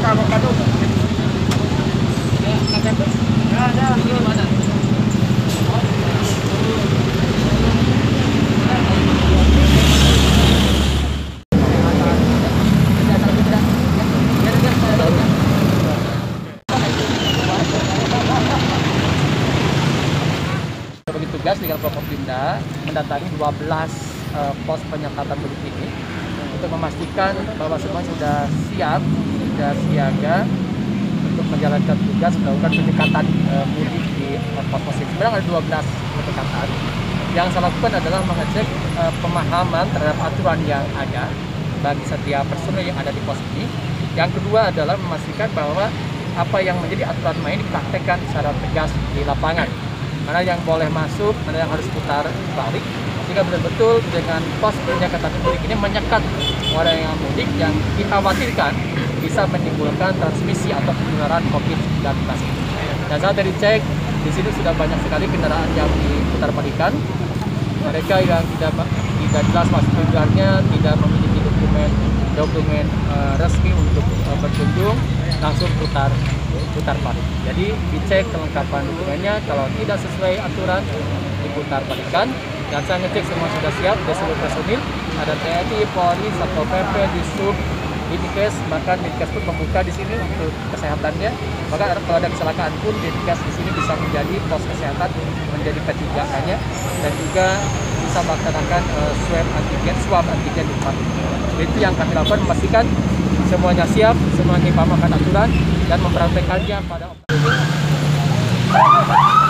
avocado. Bagi tugas di Forkopimda mendatangi 12 pos penyekatan mudik ini untuk memastikan bahwa semua sudah siap, sudah siaga untuk menjalankan tugas melakukan penyekatan mudik di pos-pos ini. Sebenarnya ada 12 penyekatan. Yang saya lakukan adalah mengecek pemahaman terhadap aturan yang ada bagi setiap personel yang ada di pos ini. Yang kedua adalah memastikan bahwa apa yang menjadi aturan main dipraktekkan secara tegas di lapangan. Mana yang boleh masuk, mana yang harus putar balik, sehingga betul-betul dengan pos penyekatan mudik ini menyekat orang yang mudik yang dikhawatirkan bisa menimbulkan transmisi atau penularan COVID-19 ini. Dan saat dari cek, di sini sudah banyak sekali kendaraan yang diputar balikan. Mereka yang tidak jelas maksud tujuannya, tidak memiliki dokumen resmi untuk berkunjung, langsung putar balik. Jadi dicek kelengkapan dokumennya, kalau tidak sesuai aturan diputar balikan. Dan saya ngecek semua sudah siap, ada seluruh personil, ada TNI, Polri, Satpol PP, Disub, Dinkes, bahkan Dinkes pun membuka di sini untuk kesehatannya. Bahkan kalau ada kecelakaan pun Dinkes di sini bisa menjadi pos kesehatan, menjadi P3K-nya, dan juga bisa melaksanakan swab antigen di tempat ini. Itu yang kami lakukan, memastikan semuanya siap, semuanya paham akan aturan dan mempraktekannya pada